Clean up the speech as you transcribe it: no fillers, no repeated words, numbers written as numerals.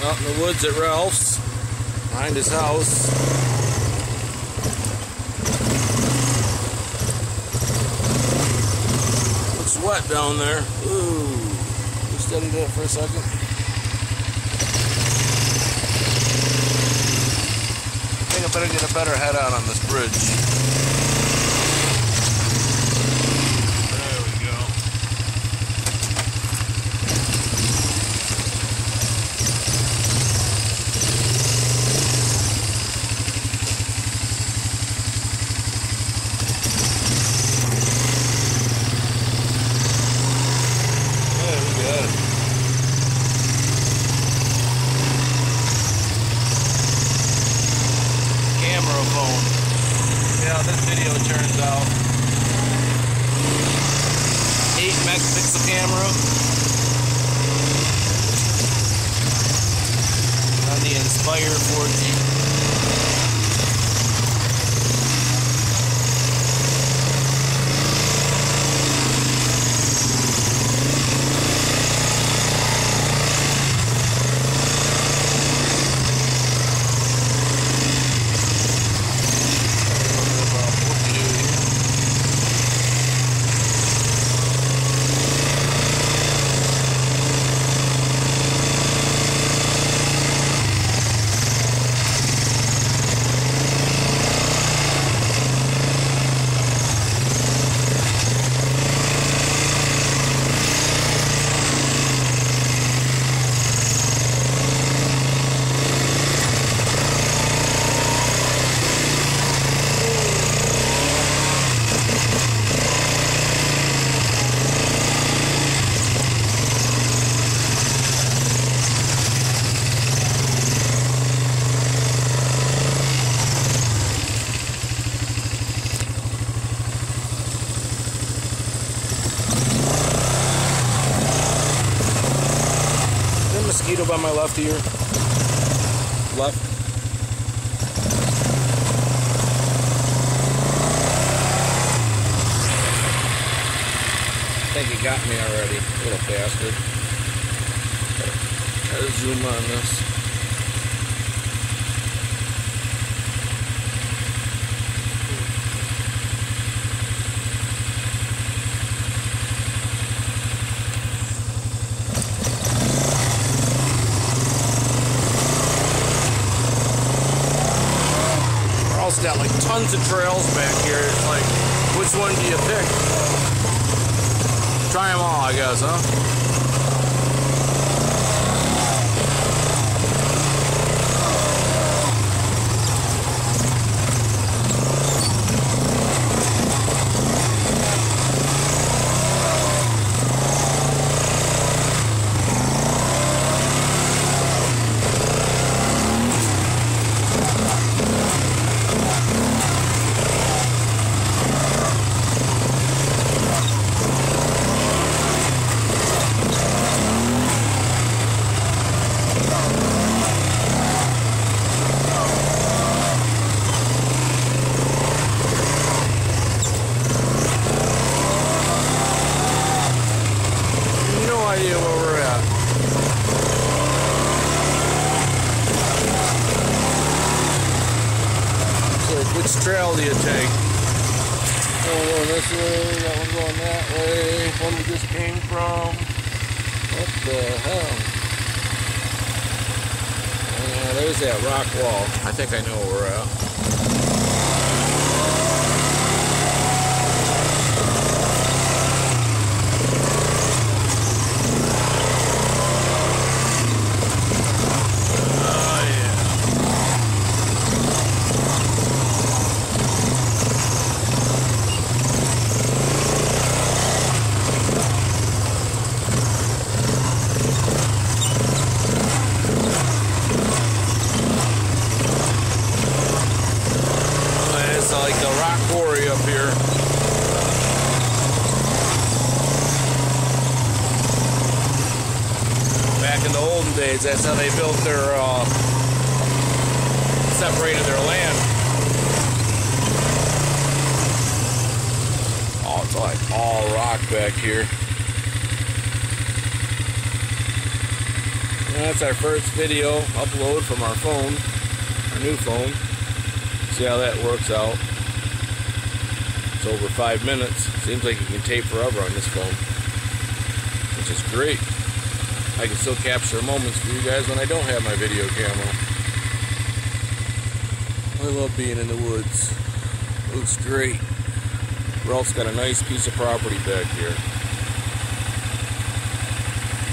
Out in the woods at Ralph's, behind his house. It's wet down there. Ooh. You steady that for a second. I think I better get a better head out on this bridge. Yeah, this video turns out 8 megapixel camera on the Inspire 4G. Mosquito by my left ear. Left. I think he got me already, little bastard. Gotta zoom on this. Got like tons of trails back here. It's like, which one do you pick? Try them all, I guess, huh? Where we're at. So which trail do you take? One going this way, that one going that way, one we just came from. What the hell? Yeah, there's that rock wall. I think I know where we're at. Like the rock quarry up here. Back in the olden days, that's how they built their, separated their land. Oh, it's like all rock back here. And that's our first video upload from our phone, our new phone. See how that works out. It's over 5 minutes. Seems like you can tape forever on this phone, which is great. I can still capture moments for you guys when I don't have my video camera. I love being in the woods. It looks great. Ralph's got a nice piece of property back here.